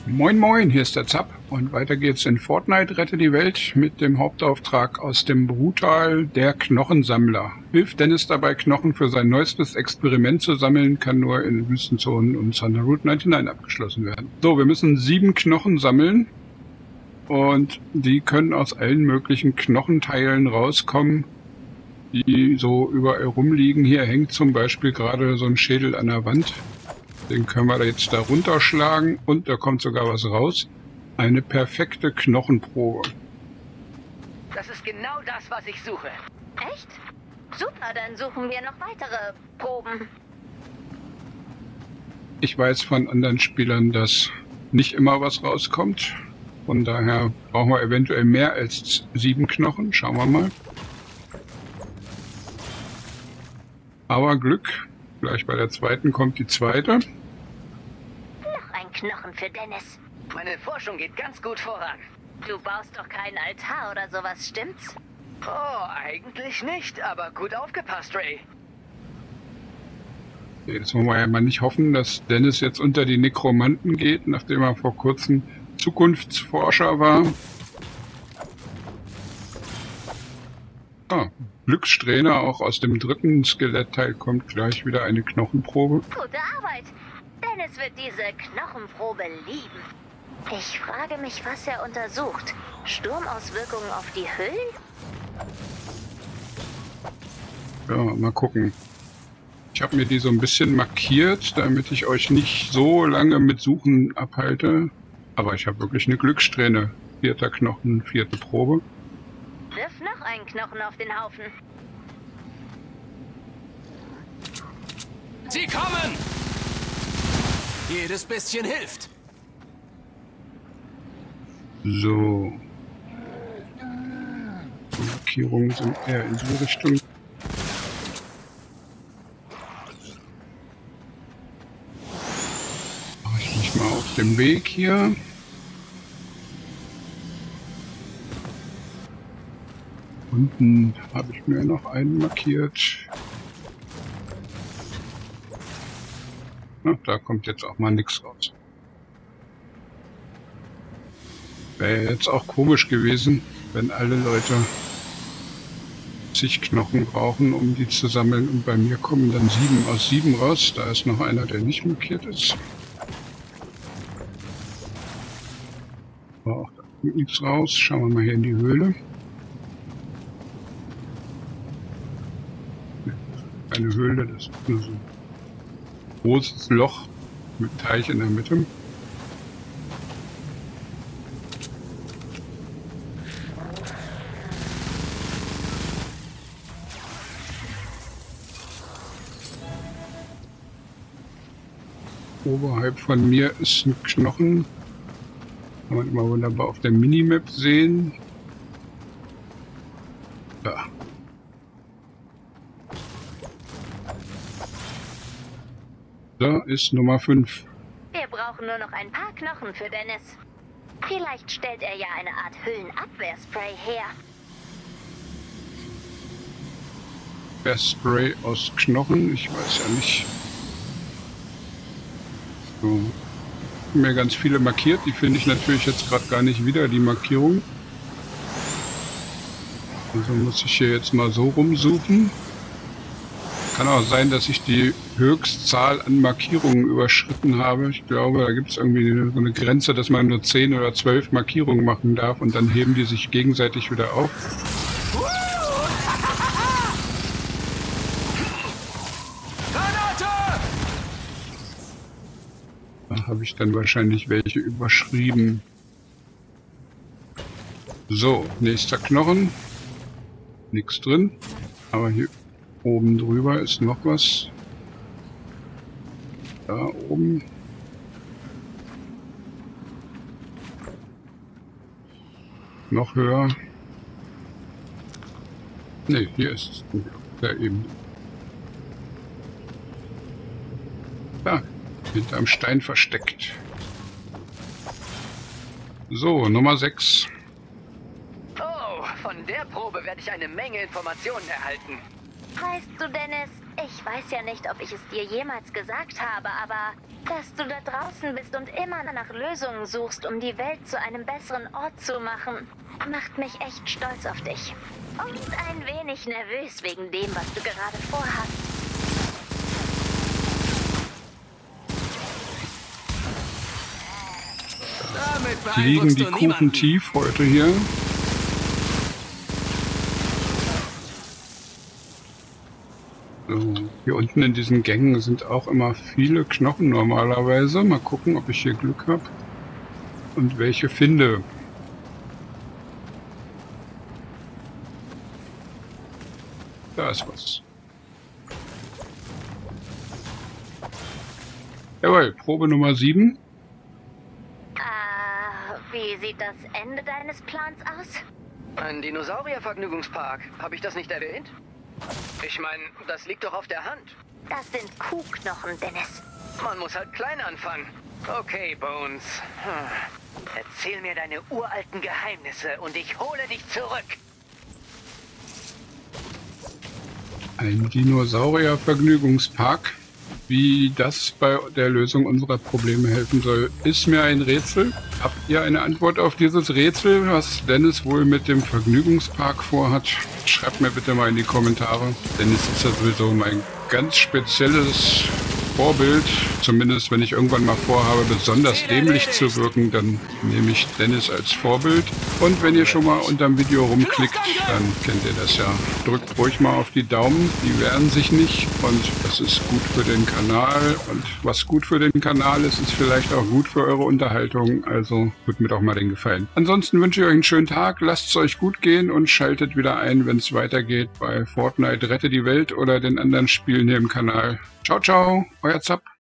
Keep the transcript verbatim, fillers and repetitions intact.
Moin Moin, hier ist der Zapp und weiter geht's in Fortnite Rette die Welt mit dem Hauptauftrag aus dem Brutal, der Knochensammler. Hilft Dennis dabei, Knochen für sein neuestes Experiment zu sammeln, kann nur in Wüstenzonen und Thunder Route neunundneunzig abgeschlossen werden. So, wir müssen sieben Knochen sammeln und die können aus allen möglichen Knochenteilen rauskommen, die so überall rumliegen. Hier hängt zum Beispiel gerade so ein Schädel an der Wand. Den können wir jetzt da runterschlagen und da kommt sogar was raus. Eine perfekte Knochenprobe. Das ist genau das, was ich suche. Echt? Super, dann suchen wir noch weitere Proben. Ich weiß von anderen Spielern, dass nicht immer was rauskommt. Von daher brauchen wir eventuell mehr als sieben Knochen. Schauen wir mal. Aber Glück. Gleich bei der zweiten kommt die zweite. Noch ein Knochen für Dennis. Meine Forschung geht ganz gut voran. Du baust doch keinen Altar oder sowas, stimmt's? Oh, eigentlich nicht, aber gut aufgepasst, Ray. Jetzt wollen wir ja mal nicht hoffen, dass Dennis jetzt unter die Nekromanten geht, nachdem er vor kurzem Zukunftsforscher war. Ah, Glückssträhne, auch aus dem dritten Skelettteil kommt gleich wieder eine Knochenprobe. Gute Arbeit. Dennis wird diese Knochenprobe lieben. Ich frage mich, was er untersucht. Sturmauswirkungen auf die Hüllen? Ja, mal gucken. Ich habe mir die so ein bisschen markiert, damit ich euch nicht so lange mit Suchen abhalte. Aber ich habe wirklich eine Glückssträhne. Vierter Knochen, vierte Probe. Wirf noch einen Knochen auf den Haufen. Sie kommen! Jedes bisschen hilft. So. Die Markierungen sind eher in die Richtung. Mache ich mich mal auf dem Weg hier. Unten habe ich mir noch einen markiert. Na, da kommt jetzt auch mal nichts raus. Wäre jetzt auch komisch gewesen, wenn alle Leute zig Knochen brauchen, um die zu sammeln. Und bei mir kommen dann sieben aus sieben raus. Da ist noch einer, der nicht markiert ist. Aber auch da kommt nichts raus. Schauen wir mal hier in die Höhle. Eine Höhle, das ist nur so ein großes Loch mit Teich in der Mitte. Oberhalb von mir ist ein Knochen. Kann man immer wunderbar auf der Minimap sehen. Da. Da ist Nummer fünf. Wir brauchen nur noch ein paar Knochen für Dennis. Vielleicht stellt er ja eine Art Hüllenabwehrspray her. Der Spray aus Knochen, ich weiß ja nicht. So. Ich habe mir ganz viele markiert, die finde ich natürlich jetzt gerade gar nicht wieder, die Markierung. Also muss ich hier jetzt mal so rumsuchen. Kann auch sein, dass ich die Höchstzahl an Markierungen überschritten habe. Ich glaube, da gibt es irgendwie so eine Grenze, dass man nur zehn oder zwölf Markierungen machen darf und dann heben die sich gegenseitig wieder auf. Da habe ich dann wahrscheinlich welche überschrieben. So, nächster Knochen. Nichts drin. Aber hier oben drüber ist noch was. Da oben. Noch höher. Ne, hier ist es. Da eben. Da. Hinterm Stein versteckt. So, Nummer sechs. Oh, von der Probe werde ich eine Menge Informationen erhalten. Weißt du, Dennis, ich weiß ja nicht, ob ich es dir jemals gesagt habe, aber dass du da draußen bist und immer nach Lösungen suchst, um die Welt zu einem besseren Ort zu machen, macht mich echt stolz auf dich. Und ein wenig nervös wegen dem, was du gerade vorhast. Damit Liegen beeindruckst die du Kuchen niemanden. tief heute hier? So, hier unten in diesen Gängen sind auch immer viele Knochen normalerweise. Mal gucken, ob ich hier Glück habe und welche finde. Da ist was. Jawohl, Probe Nummer sieben. Ah, wie sieht das Ende deines Plans aus? Ein Dinosaurier-Vergnügungspark. Habe ich das nicht erwähnt? Ich meine, das liegt doch auf der Hand. Das sind Kuhknochen, Dennis. Man muss halt klein anfangen. Okay, Bones. Hm. Erzähl mir deine uralten Geheimnisse und ich hole dich zurück. Ein Dinosaurier-Vergnügungspark. Wie das bei der Lösung unserer Probleme helfen soll, ist mir ein Rätsel. Habt ihr eine Antwort auf dieses Rätsel, was Dennis wohl mit dem Vergnügungspark vorhat? Schreibt mir bitte mal in die Kommentare. Dennis ist ja sowieso mein ganz spezielles Vorbild. Zumindest wenn ich irgendwann mal vorhabe, besonders dämlich zu wirken, dann nehme ich Dennis als Vorbild. Und wenn ihr schon mal unterm Video rumklickt, dann kennt ihr das ja. Drückt ruhig mal auf die Daumen, die wehren sich nicht und das ist gut für den Kanal. Und was gut für den Kanal ist, ist vielleicht auch gut für eure Unterhaltung. Also tut mir doch mal den Gefallen. Ansonsten wünsche ich euch einen schönen Tag, lasst es euch gut gehen und schaltet wieder ein, wenn es weitergeht bei Fortnite Rette die Welt oder den anderen Spielen hier im Kanal. Ciao, ciao, euer Zapp.